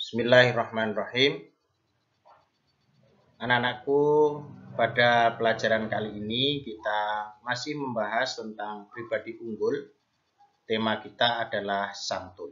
Bismillahirrahmanirrahim. Anak-anakku, pada pelajaran kali ini kita masih membahas tentang pribadi unggul. Tema kita adalah santun.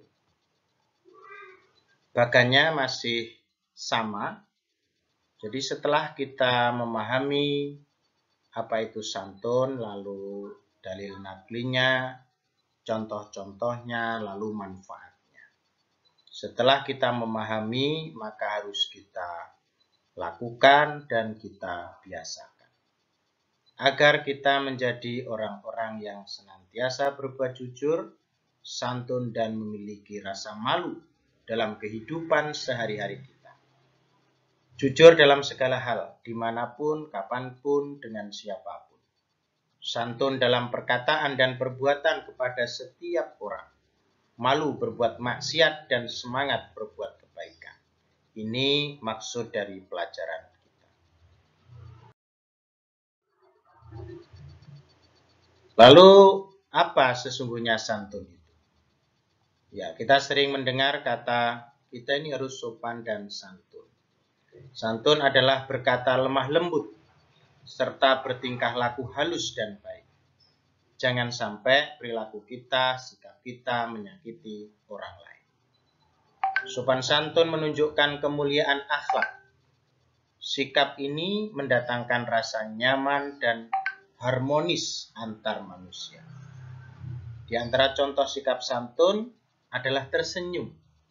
Bagannya masih sama. Jadi setelah kita memahami apa itu santun, lalu dalil naklinya, contoh-contohnya, lalu manfaatnya. Setelah kita memahami, maka harus kita lakukan dan kita biasakan. Agar kita menjadi orang-orang yang senantiasa berbuat jujur, santun, dan memiliki rasa malu dalam kehidupan sehari-hari kita. Jujur dalam segala hal, dimanapun, kapanpun, dengan siapapun. Santun dalam perkataan dan perbuatan kepada setiap orang. Malu berbuat maksiat dan semangat berbuat kebaikan. Ini maksud dari pelajaran kita. Lalu, apa sesungguhnya santun itu? Ya, kita sering mendengar kata, kita ini harus sopan dan santun. Santun adalah berkata lemah lembut, serta bertingkah laku halus dan baik. Jangan sampai perilaku kita, sikap kita menyakiti orang lain. Sopan santun menunjukkan kemuliaan akhlak. Sikap ini mendatangkan rasa nyaman dan harmonis antar manusia. Di antara contoh sikap santun adalah tersenyum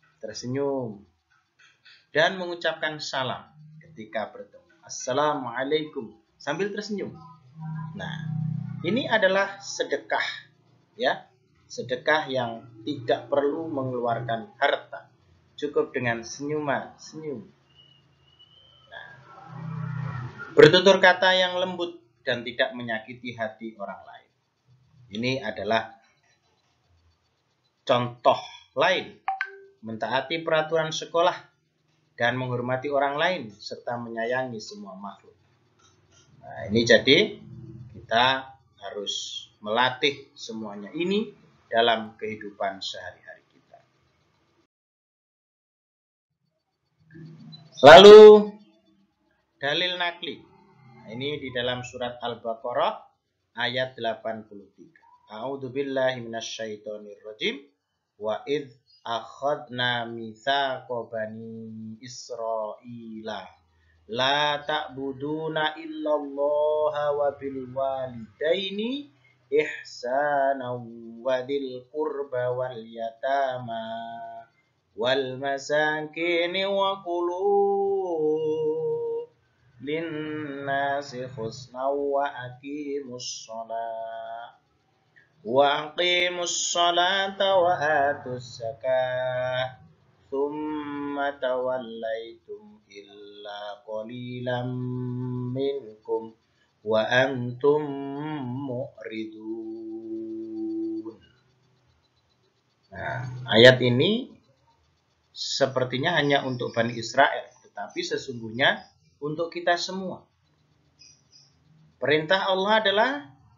dan mengucapkan salam ketika bertemu. Assalamualaikum sambil tersenyum. Nah, ini adalah sedekah, ya. Sedekah yang tidak perlu mengeluarkan harta. Cukup dengan senyum. Nah, bertutur kata yang lembut dan tidak menyakiti hati orang lain. Ini adalah contoh lain. Mentaati peraturan sekolah dan menghormati orang lain serta menyayangi semua makhluk. Nah, ini jadi kita harus melatih semuanya ini dalam kehidupan sehari-hari kita. Lalu dalil nakli. Nah, ini di dalam surat Al-Baqarah ayat 83. A'udzubillahi minasyaitonirrajim. Wa idz akhadna mitsaqa bani Israila la ta'buduna illallaha wa bil walidaini ihsana wa dzil qurba wal yatama wal masakin wa qulu linnasi husna wa aqimus salata wa atus zakah thumma tawallaitum illa qalilan minkum wa antum mu'ridun. Nah, ayat ini sepertinya hanya untuk Bani Israel, tetapi sesungguhnya untuk kita semua. Perintah Allah adalah,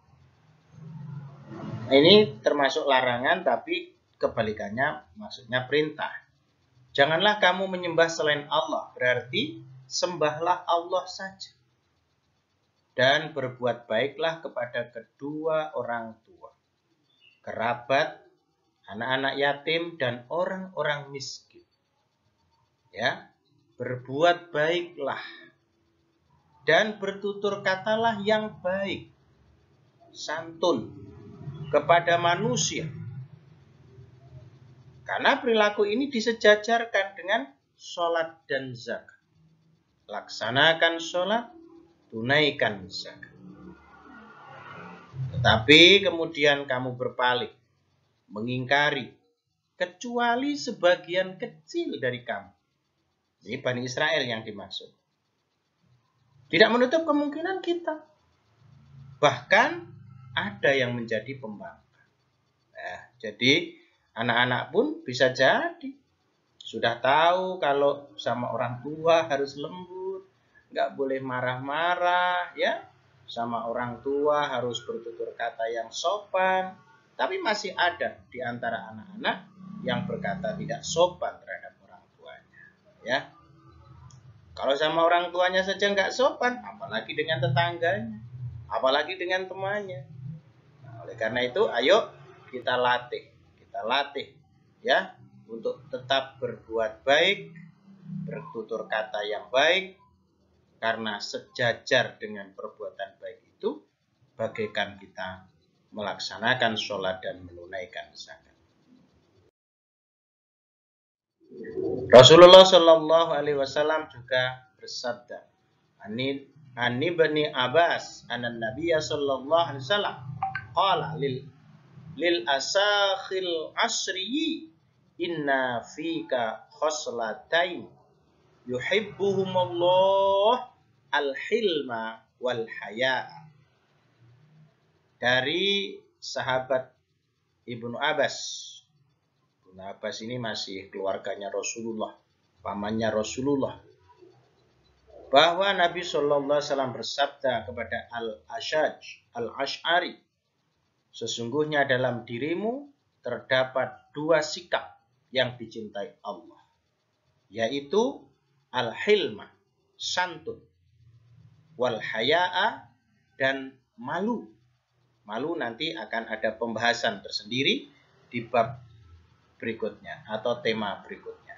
ini termasuk larangan, tapi kebalikannya maksudnya perintah. Janganlah kamu menyembah selain Allah, berarti sembahlah Allah saja. Dan berbuat baiklah kepada kedua orang tua, kerabat, anak-anak yatim, dan orang-orang miskin. Ya, berbuat baiklah. Dan bertutur katalah yang baik, santun, kepada manusia. Karena perilaku ini disejajarkan dengan sholat dan zakat. Laksanakan sholat, tunaikan zakat. Tetapi kemudian kamu berpaling, mengingkari, kecuali sebagian kecil dari kamu. Ini Bani Israel yang dimaksud. Tidak menutup kemungkinan kita. Bahkan ada yang menjadi pembangkang. Nah, jadi anak-anak pun bisa jadi sudah tahu kalau sama orang tua harus lembut, nggak boleh marah-marah, ya. Sama orang tua harus bertutur kata yang sopan. Tapi masih ada di antara anak-anak yang berkata tidak sopan terhadap orang tuanya. Ya, kalau sama orang tuanya saja nggak sopan, apalagi dengan tetangganya, apalagi dengan temannya. Nah, oleh karena itu, ayo kita latih, ya, untuk tetap berbuat baik, bertutur kata yang baik, karena sejajar dengan perbuatan baik itu, bagaikan kita melaksanakan sholat dan menunaikan zakat. Rasulullah Shallallahu Alaihi Wasallam juga bersabda, Ani bani Abbas, anan Nabiya Shallallahu Alaihi Wasallam, qala lil asakhil asri, inna fika khoslatain yuhibbuhumullah al-hilma wal haya. Dari sahabat Ibnu Abbas. Ibnu Abbas ini masih keluarganya Rasulullah, pamannya Rasulullah. Bahwa Nabi Shallallahu Alaihi Wasallam bersabda kepada Al-Ash'ari, sesungguhnya dalam dirimu terdapat dua sikap yang dicintai Allah, yaitu al-hilma, santun, wal haya'a, dan malu. Malu nanti akan ada pembahasan tersendiri di bab berikutnya atau tema berikutnya.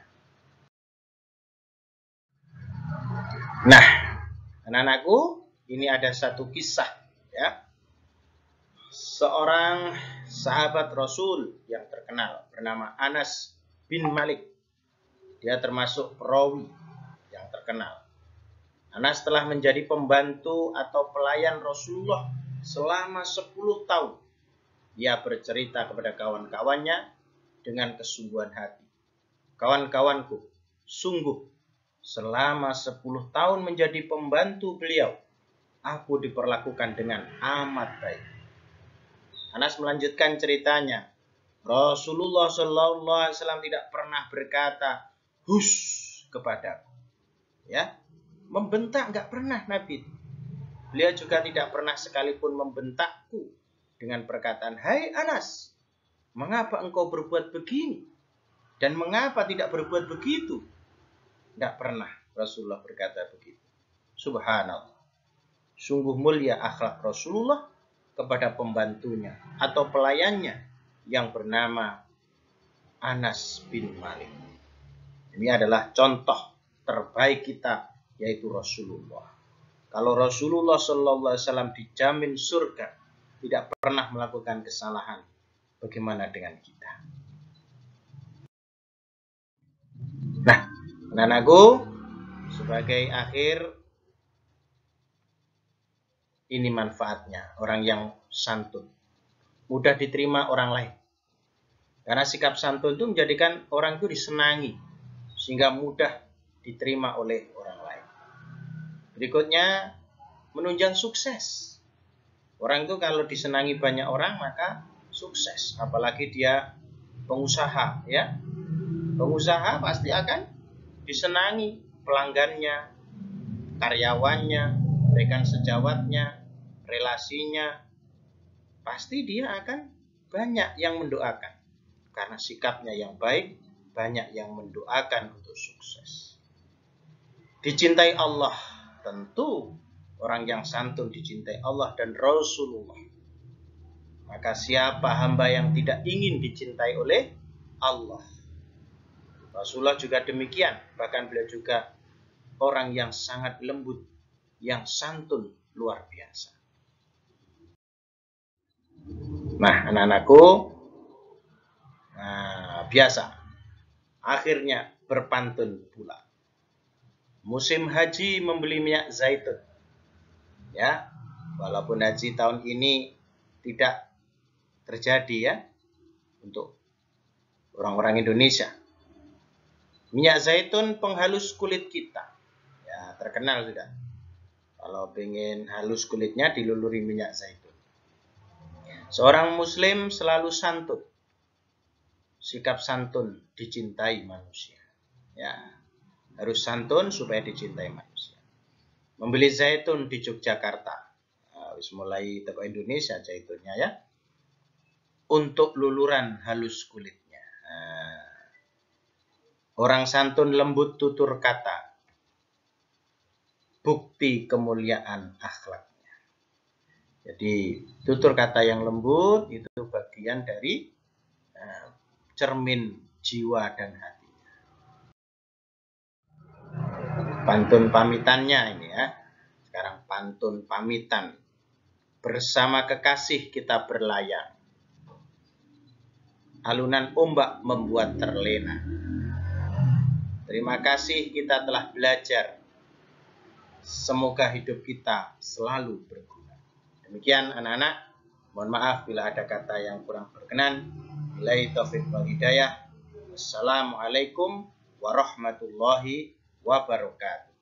Nah, anak-anakku, ini ada satu kisah, ya. Seorang sahabat Rasul yang terkenal bernama Anas bin Malik. Dia termasuk perawi yang terkenal. Anas telah menjadi pembantu atau pelayan Rasulullah selama 10 tahun. Ia bercerita kepada kawan-kawannya dengan kesungguhan hati. Kawan-kawanku, sungguh selama 10 tahun menjadi pembantu beliau, aku diperlakukan dengan amat baik. Anas melanjutkan ceritanya. Rasulullah Shallallahu Alaihi Wasallam tidak pernah berkata hus kepadaku, ya, membentak nggak pernah Nabi. Beliau juga tidak pernah sekalipun membentakku dengan perkataan, hai Anas, mengapa engkau berbuat begini dan mengapa tidak berbuat begitu? Tidak pernah Rasulullah berkata begitu. Subhanallah. Sungguh mulia akhlak Rasulullah kepada pembantunya atau pelayannya yang bernama Anas bin Malik. Ini adalah contoh terbaik kita, yaitu Rasulullah. Kalau Rasulullah Shallallahu Alaihi Wasallam dijamin surga, tidak pernah melakukan kesalahan, bagaimana dengan kita? Nah, anak-anakku, sebagai akhir, ini manfaatnya orang yang santun, mudah diterima orang lain. Karena sikap santun itu menjadikan orang itu disenangi, sehingga mudah diterima oleh orang lain. Berikutnya, menunjang sukses. Orang itu kalau disenangi banyak orang, maka sukses. Apalagi dia pengusaha, ya. Pengusaha pasti akan disenangi pelanggannya, karyawannya, rekan sejawatnya, relasinya. Pasti dia akan banyak yang mendoakan. Karena sikapnya yang baik, banyak yang mendoakan untuk sukses. Dicintai Allah, tentu orang yang santun dicintai Allah dan Rasulullah. Maka siapa hamba yang tidak ingin dicintai oleh Allah? Rasulullah juga demikian. Bahkan beliau juga orang yang sangat lembut, yang santun luar biasa. Nah, anak-anakku, biasa. Akhirnya berpantun pula. Musim haji membeli minyak zaitun. Ya, walaupun haji tahun ini tidak terjadi, ya, untuk orang-orang Indonesia. Minyak zaitun penghalus kulit kita. Ya, terkenal sudah. Kalau pengen halus kulitnya, diluluri minyak zaitun. Seorang muslim selalu santun. Sikap santun dicintai manusia. Ya, harus santun supaya dicintai manusia. Membeli zaitun di Yogyakarta. Mulai toko Indonesia zaitunnya, ya. Untuk luluran halus kulitnya. Orang santun lembut tutur kata, bukti kemuliaan akhlaknya. Jadi tutur kata yang lembut itu bagian dari cermin jiwa dan hati. Pantun pamitannya ini ya. Sekarang pantun pamitan. Bersama kekasih kita berlayar. Alunan ombak membuat terlena. Terima kasih kita telah belajar. Semoga hidup kita selalu berguna. Demikian anak-anak. Mohon maaf bila ada kata yang kurang berkenan. Billahi taufiq wal hidayah. Wassalamualaikum warahmatullahi wabarakatuh.